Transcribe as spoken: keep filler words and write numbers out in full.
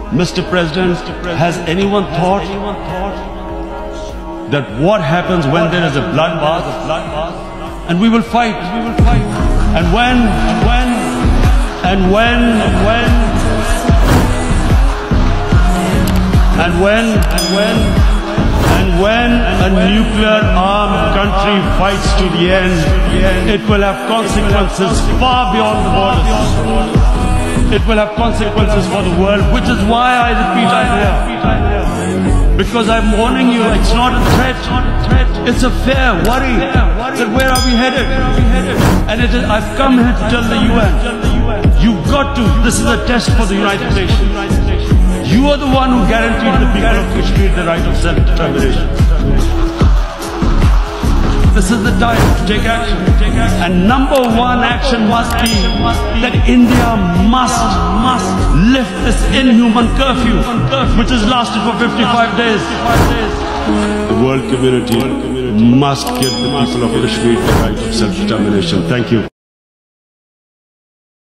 Mister President, has anyone thought that what happens when there is a bloodbath? And we will fight, we will fight. And when, and when, and when, and when, and when, and when, and when a nuclear-armed country fights to the end, it will have consequences far beyond the borders. It will have consequences for the world, which is why I repeat I'm here. Because I'm warning you, it's not a threat, it's a fair worry that where are we headed? And it is, I've come here to tell the U N, you've got to, this is a test for the United Nations. You are the one who guaranteed the people of Kashmir the right of self-determination. This is the time to take action. And number one action must be that India must, must lift this inhuman curfew, which has lasted for fifty-five days. The world community must give the people of Kashmir the right of self-determination. Thank you.